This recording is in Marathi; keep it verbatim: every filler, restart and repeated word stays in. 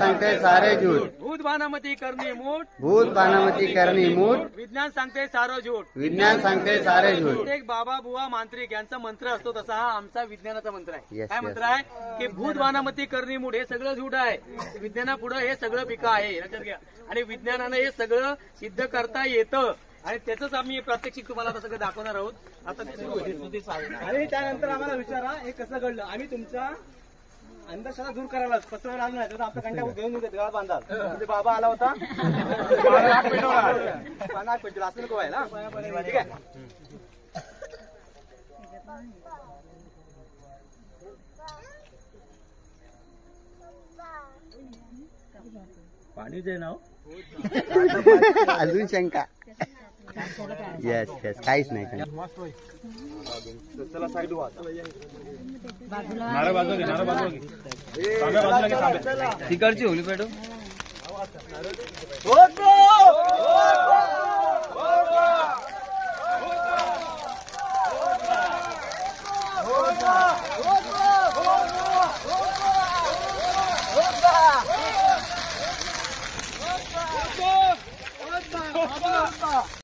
सांगते सारे झूठ, भूत बानामती करणी मूठ, भूत बानामती करणी मूठ, विज्ञान सांगते सारं झूठ. विज्ञान सांगते सारे झूठ. प्रत्येक बाबा बुवा मांत्रिक यांचा मंत्र असतो तसा हा आमचा विज्ञानाचा मंत्र आहे. Yes, काय yes. मंत्र आहे की भूत बानामती करणी मूठ हे सगळं झूठ आहे. विज्ञानापुढे हे सगळं पिकं आहे, लक्षात घ्या. आणि विज्ञानानं हे सगळं सिद्ध करता येतं आणि त्याच आम्ही प्रात्यक्षिक तुम्हाला आता सगळं दाखवणार आहोत. आता ते सुरू होईल. आणि त्यानंतर आम्हाला विचारा हे कसं घडलं. आम्ही तुमच्या अंधश्रद्धा दूर करायला पसरवून आलो नाही तर आमचा कंटा घेऊन देवाला बांधाल. म्हणजे बाबा आला होता नाक पेटवला, नाक पेटवला असं नको व्हायला. ठीक आहे. पाणी दे नाव अजून शंका. येस येस काहीच नाही काही. चला साईड व्हा. नारळ बाजू घे, नारळ बाजू घे. तांब्या बाजूला घे, तांब्या. तिकडची होली पेटो.